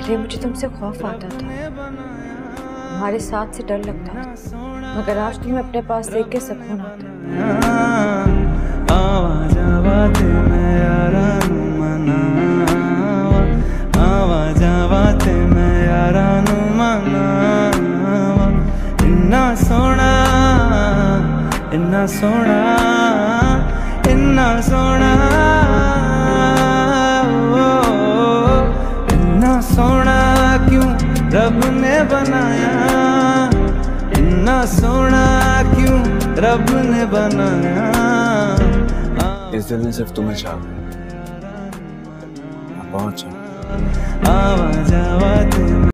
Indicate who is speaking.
Speaker 1: पहले मुझे तुमसे खौफ आता था, तुम्हारे साथ से डर लगता था, मगर आज तुम्हें अपने पास देख के सुकून आता है।
Speaker 2: इन्ना सोना इन्ना सोना इन्ना सोना इन्ना सोना क्यों रब ने बनाया, इन्ना सोना क्यों रब ने बनाया।
Speaker 3: इस दिल ने सिर्फ तुम्हें चाहा, पहुंचा।